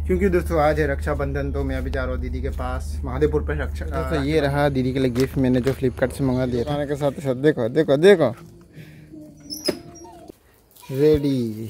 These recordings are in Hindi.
क्योंकि दोस्तों आज है रक्षाबंधन, तो मैं अभी जा रहा हूँ दीदी के पास महादेवपुर पे रक्षा। तो ये रहा दीदी के लिए गिफ्ट मैंने जो फ्लिपकार्ट से मंगा दिया था। खाने के साथ साथ देखो देखो देखो रेडी।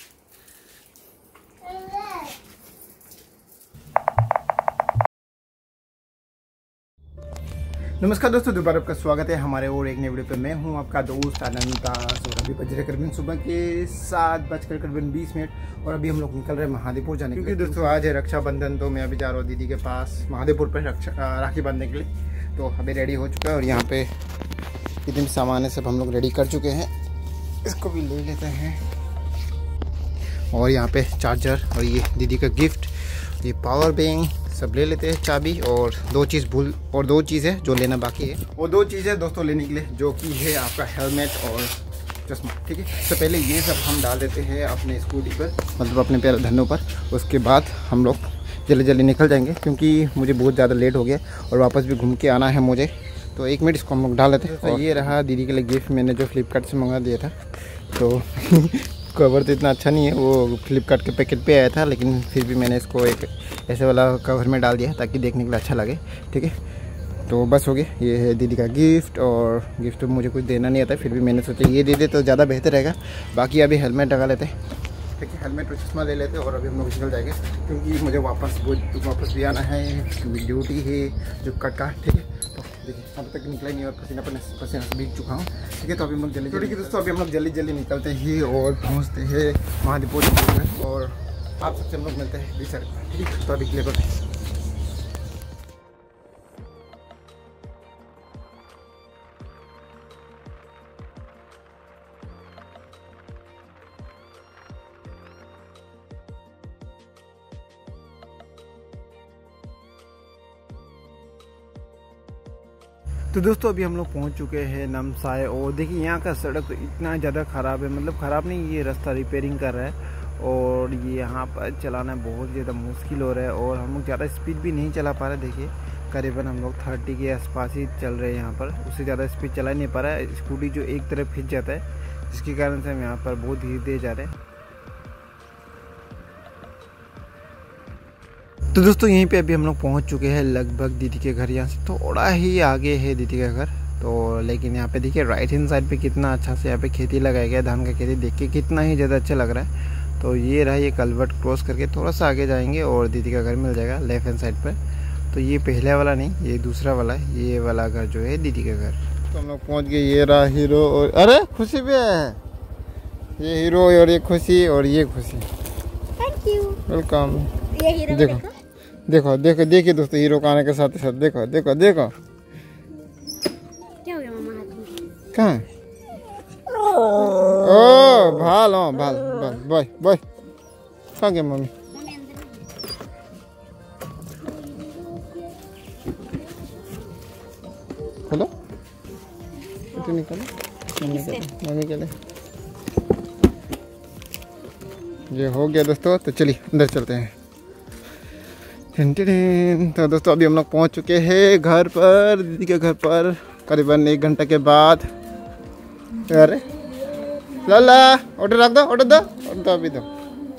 नमस्कार दोस्तों, दोबारा आपका स्वागत है हमारे और एक नए वीडियो पे। मैं हूं आपका दोस्त अनंतास और अभी बज रहे करीबन सुबह के 7:20 और अभी हम लोग निकल रहे हैं महादेवपुर जाने के लिए। क्योंकि दोस्तों आज है रक्षाबंधन, तो मैं अभी जा रहा हूँ दीदी के पास महादेवपुर पे राखी बांधने के लिए। तो अभी रेडी हो चुका है और यहाँ पे जितने भी सामान है सब हम लोग रेडी कर चुके हैं। इसको भी ले लेते हैं और यहाँ पे चार्जर और ये दीदी का गिफ्ट, ये पावर बैंक सब ले लेते हैं। चाबी और दो चीज़ है जो लेना बाकी है। वो दो चीज़ें दोस्तों लेने के लिए, जो कि है आपका हेलमेट और चश्मा। ठीक है, तो पहले ये सब हम डाल देते हैं अपने स्कूटी पर, मतलब अपने पैर धनों पर। उसके बाद हम लोग जल्दी जल्दी निकल जाएंगे क्योंकि मुझे बहुत ज़्यादा लेट हो गया और वापस भी घूम के आना है मुझे। तो 1 मिनट इसको हम लोग डाल लेते हैं। तो ये रहा दीदी के लिए गिफ्ट मैंने जो फ्लिपकार्ट से मंगा दिया था। तो कवर तो इतना अच्छा नहीं है, वो फ्लिपकार्ट के पैकेट पे आया था, लेकिन फिर भी मैंने इसको एक ऐसे वाला कवर में डाल दिया ताकि देखने के लिए अच्छा लगे। ठीक है, तो बस हो गया। ये है दीदी का गिफ्ट और गिफ्ट तो मुझे कुछ देना नहीं आता, फिर भी मैंने सोचा ये दे दे तो ज़्यादा बेहतर रहेगा। बाकी अभी हेलमेट लगा लेते हैं। ठीक है, हेलमेट और चश्मा ले लेते हैं और अभी हम लोग निकल जाएंगे क्योंकि मुझे वापस भी आना है, ड्यूटी है जो का। ठीक है, तो देखिए अब तक निकला नहीं और पसीना से भीग चुका हूँ। ठीक है, तो अभी हम लोग जल्दी दोस्तों अभी हम लोग जल्दी निकलते हैं और पहुँचते हैं महादेवपुर में और आप सबसे हम लोग मिलते हैं बीच सड़क पर। ठीक है, तो अभी क्लियर करते हैं। तो दोस्तों अभी हम लोग पहुंच चुके हैं नमसाय और देखिए यहाँ का सड़क तो इतना ज़्यादा ख़राब है, मतलब ख़राब नहीं, ये रास्ता रिपेयरिंग कर रहा है और ये यहाँ पर चलाना बहुत ज़्यादा मुश्किल हो रहा है और हम लोग ज़्यादा स्पीड भी नहीं चला पा रहे। देखिए करीबन हम लोग 30 के आसपास ही चल रहे हैं यहाँ पर, उससे ज़्यादा स्पीड चला नहीं पा रहा है। स्कूटी जो एक तरफ खिंच जाता है, जिसके कारण से हम यहाँ पर बहुत धीरे धीरे जा रहे हैं। तो दोस्तों यहीं पे अभी हम लोग पहुंच चुके हैं लगभग दीदी के घर। यहाँ से थोड़ा ही आगे है दीदी का घर। तो लेकिन यहाँ पे देखिए राइट हैंड साइड पे कितना अच्छा से यहाँ पे खेती लगाया गया, धान का खेती देख के कितना ही ज़्यादा अच्छा लग रहा है। तो ये रहा, ये कलवर्ट क्रॉस करके थोड़ा सा आगे जाएंगे और दीदी का घर मिल जाएगा लेफ्ट हैंड साइड पर। तो ये पहले वाला नहीं, ये दूसरा वाला है, ये वाला घर जो है दीदी का घर। तो हम लोग पहुँच गए। ये रहा हीरो और अरे खुशी भी है, ये हीरो और ये खुशी और ये खुशी। Thank you, welcome. ये हीरो देखो देखो देखो देखिए दोस्तों, हीरो का आने के साथ साथ देखो देखो देखो क्या हो गया मामा हाथ में, कहाँ ओ भाल हो भाल भाल बॉय बॉय कहाँ गया मम्मी। खोलो तो निकालो मम्मी के लिए। ये हो गया दोस्तों, तो चलिए अंदर चलते हैं। तो दोस्तों अभी हम लोग पहुंच चुके हैं घर पर, दीदी के घर पर करीबन 1 घंटे के बाद। अरे लाला ऑर्डर रख दो, ऑर्डर दो अभी दो।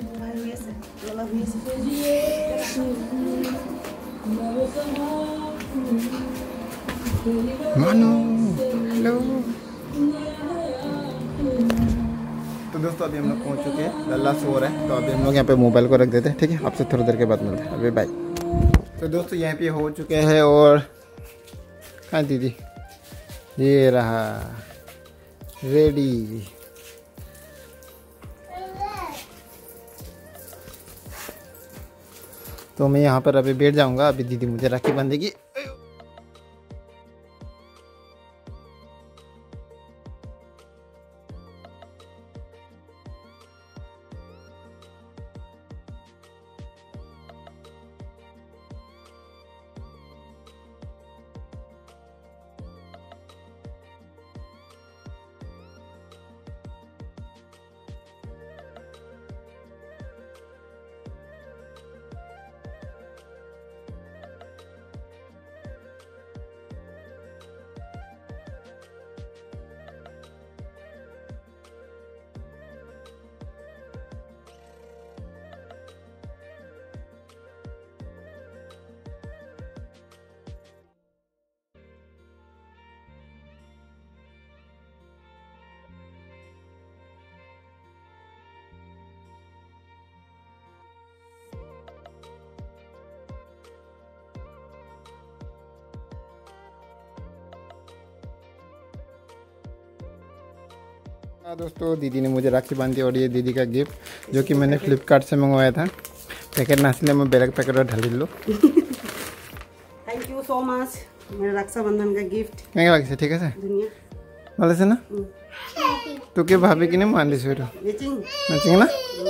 मानो हेलो। तो दोस्तों अभी हम लोग पहुंच चुके हैं, लल्ला सो रहा है, तो अभी हम लोग यहाँ पे मोबाइल को रख देते हैं। ठीक है, आपसे थोड़ी देर के बाद मिलते हैं, अभी बाय। तो दोस्तों यहाँ पे हो चुके हैं और हाँ दीदी ये रहा रेडी। तो मैं यहाँ पर अभी बैठ जाऊँगा, अभी दीदी मुझे राखी बांधेगी। हाँ दोस्तों, दीदी ने मुझे राखी बांधी और ये दीदी का गिफ्ट जो कि मैंने फ्लिपकार्ट से मंगवाया था। पैकेट नासले में बेलक पैकेट और ढाली लो। थैंक यू सो मच मेरा रक्षाबंधन का गिफ्ट। क्या लगे ठीक है सर दुनिया वाले से ना तो के भाभी की नहीं मान ली सर मैचिंग ना।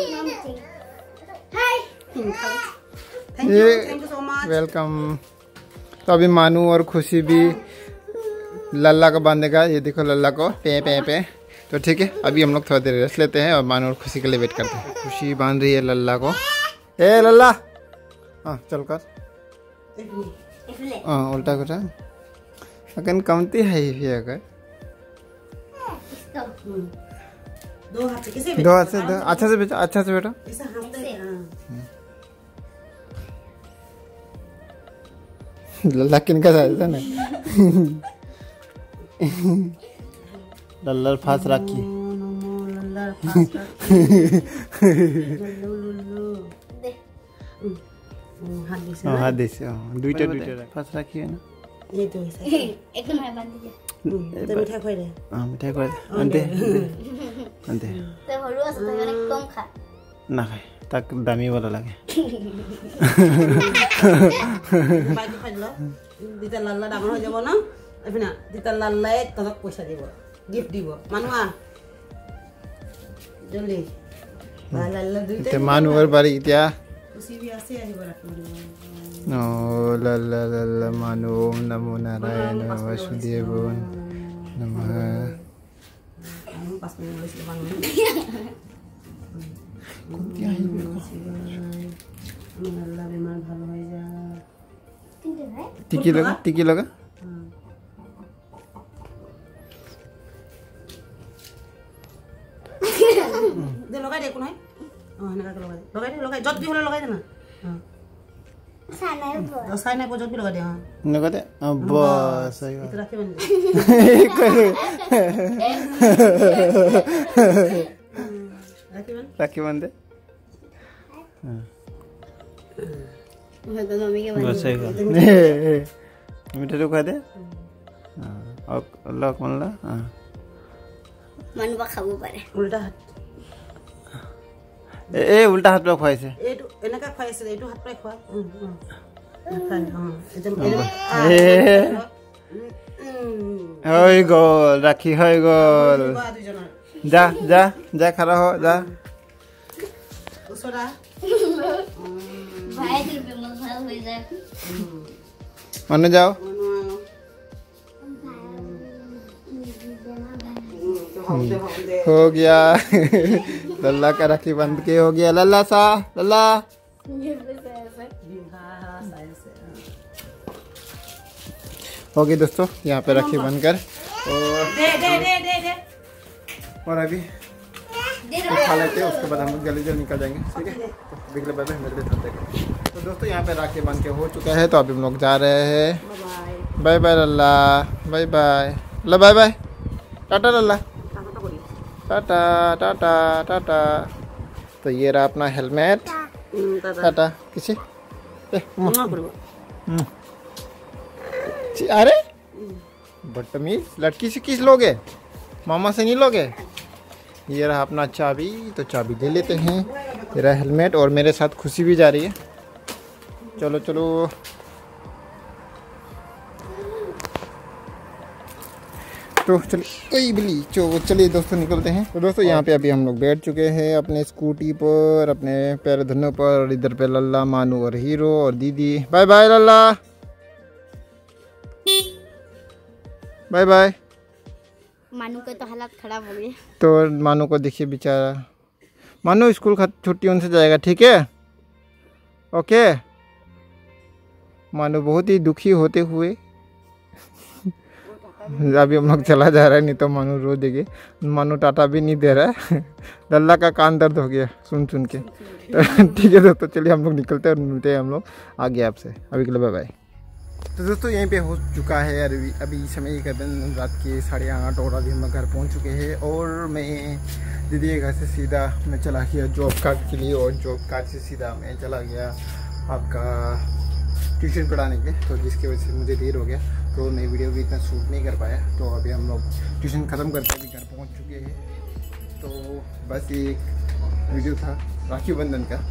Thank you so much, welcome. तो अभी मानू और खुशी भी लल्ला को बांधेगा। ये देखो लल्ला को पे पे पे। तो ठीक है, अभी हम लोग थोड़ा देर रेस्ट लेते हैं और मानू और खुशी के लिए वेट करते हैं। खुशी बांध रही है लल्ला को। ए लल्ला, हाँ चल कर, हाँ उल्टा कर। अगन कमती है ये अगर दो हाथ से किसे दो हाथ से दो, अच्छा से बेटा, अच्छा से बेटा। ऐसा हाथ से लल्ला किनका था ना। लल्ला फास राखी। लल्ला फास्ट हाथ दे से दुईटा दुईटा फास राखी है ना। ये तो ऐसा एकदम है बांध दीजिए। तो मिठाई खोई दे। हां मिठाई खोई दे। अंते तो हलवा से तो कम खा ना खाए तक दामी वाला लगे। বাইক ফাইল দিতা লাল্লা ডাঙৰ হৈ যাব ন এফিনা দিতা লাল্লাই তক পইচা দিব গিফট দিব মানুয়া জলদি লাল্লা দুইটা ते मानू और बारी क्या খুশি বি আছে আহিব ৰাখিব नो लल्ला लल्ला मानू ओम नमो नारायण वासुदेव नमः। আমি 5 মিনিট বসে বানু क्या है লাল্লা বেমার ভালো হয়ে যা टिकी लगा দে লগাই দে কোন হয় হেনেকা লগাই দে যত বি হলে লগাই দে না साना দসাই নাই যত বি লগাই দে नगा दे बस सही बात। এটা রাখি বানি राखी बांध दे तो मम्मी के बस सही बात। मीठा तो खा दे और लक मनला मन बखाबो पारे উল্টা হাত ए उल्टा हाथ में खुआइसे এইটো এনেকা খাইছে এইটো হাত পাই খোৱা होय गोल राखी होय गोल जा जा जा खड़ा हो जा भाई दिल पे मसाला हो जाए मनु जाओ हो गया। लल्ला का राखी बंद के हो गया। लल्ला सा लल्ला हो गई दोस्तों, यहाँ पे राखी बनकर और अभी खा लेते हैं, उसके बाद हम लोग जल्दी जल्दी निकल जाएंगे। ठीक है, तो बिगले बाय बाय मेरे लिए। तो दोस्तों यहाँ पे राखी बन के हो चुका है, तो अभी हम लोग जा रहे हैं। बाय बाय लल्ला, बाय बाय लल्ला, बाय बाय टाटा लल्ला, टाटा टाटा टाटा। तो ये रहा अपना हेलमेट, टाटा किसी अरे बदतमीज लड़की से किस लोगे, मामा से नहीं लोगे। ये रहा अपना चाबी, तो चाबी ले लेते हैं। ये रहा हेलमेट और मेरे साथ खुशी भी जा रही है। चलो चलो तो चलिए दोस्तों निकलते हैं। तो दोस्तों यहाँ पे अभी हम लोग बैठ चुके हैं अपने स्कूटी पर, अपने पैर धुनों पर। और इधर पे लल्ला, मानू और हीरो और दीदी। बाय बाय लल्ला, बाय बाय। मानू का तो हालत खराब हो गई। तो मानू को देखिए बेचारा, मानू स्कूल छुट्टियों से जाएगा, ठीक है ओके। मानू बहुत ही दुखी होते हुए अभी हम लोग चला जा रहा है, नहीं तो मानू रो देगी। मानू टाटा भी नहीं दे रहा है। लल्ला का कान दर्द हो गया सुन सुन के। तो ठीक है दोस्तों, चलिए हम लोग निकलते हैं और मिलते हैं हम लोग आगे आपसे। अभी के लिए बाय बाय। तो दोस्तों यहीं पे हो चुका है अभी समय करीबन रात के 8:30 और अभी हम लोग घर पहुँच चुके हैं। और मैं दीदी के घर से सीधा मैं चला गया जॉब कार्ड के लिए, और जॉब कार्ड से सीधा मैं चला गया आपका ट्यूशन पढ़ाने के लिए। तो जिसकी वजह से मुझे देर हो गया, तो मैं वीडियो भी इतना शूट नहीं कर पाया। तो अभी हम लोग ट्यूशन ख़त्म करके अभी घर पहुंच चुके हैं। तो बस ये एक वीडियो था राखी बंधन का।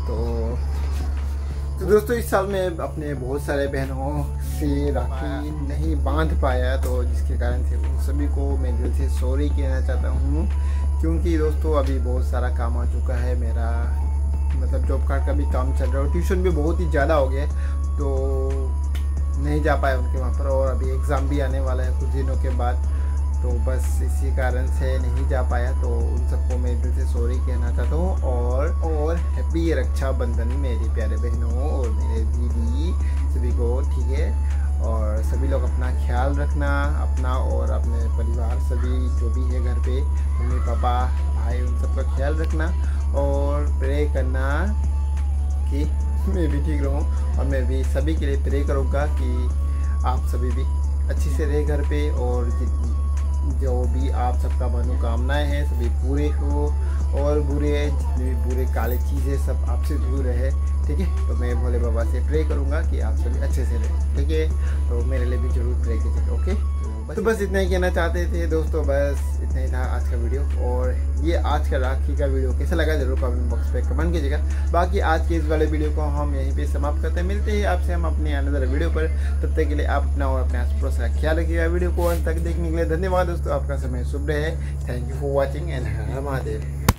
तो दोस्तों इस साल मैं अपने बहुत सारे बहनों से राखी नहीं बांध पाया, तो जिसके कारण से उन सभी को मैं दिल से सॉरी कहना चाहता हूँ। क्योंकि दोस्तों अभी बहुत सारा काम आ चुका है, मेरा मतलब जॉब कार्ड का भी काम चल रहा है और ट्यूशन भी बहुत ही ज़्यादा हो गया, तो नहीं जा पाया उनके वहाँ पर। और अभी एग्ज़ाम भी आने वाला है कुछ दिनों के बाद, तो बस इसी कारण से नहीं जा पाया। तो उन सबको मैं दिल से सॉरी कहना चाहता हूँ। और हैप्पी रक्षाबंधन मेरी प्यारे बहनों और मेरे दीदी सभी को, ठीक है। और सभी लोग अपना ख्याल रखना, अपना और अपने परिवार सभी जो भी है घर पे, मम्मी पापा भाई, उन सबका ख्याल रखना और प्रे करना कि मैं भी ठीक रहूँ। और मैं भी सभी के लिए प्रे करूँगा कि आप सभी भी अच्छी से रहे घर पे, और जो भी आप सबका मनोकामनाएं हैं सभी पूरे हो, और जितने भी बुरे काले चीज़ें सब आपसे दूर रहे, ठीक है। तो मैं भोले बाबा से प्रे करूँगा कि आप सभी अच्छे से रहें, ठीक है। तो मेरे लिए भी जरूर प्रे कीजिएगा, ओके। तो बस इतना ही कहना चाहते थे दोस्तों, बस इतना ही था आज का वीडियो। और ये आज का राखी का वीडियो कैसा लगा जरूर कमेंट बॉक्स पे कमेंट कीजिएगा। बाकी आज के इस वाले वीडियो को हम यहीं पे समाप्त करते हैं, मिलते हैं आपसे हम अपने अनदर वीडियो पर। तब तक के लिए आप अपना और अपने आस पड़ोस का ख्याल रखिएगा। वीडियो को अंत तक देखने के लिए धन्यवाद दोस्तों, आपका समय शुभ रहे। Thank you for watching and Har Har Mahadev.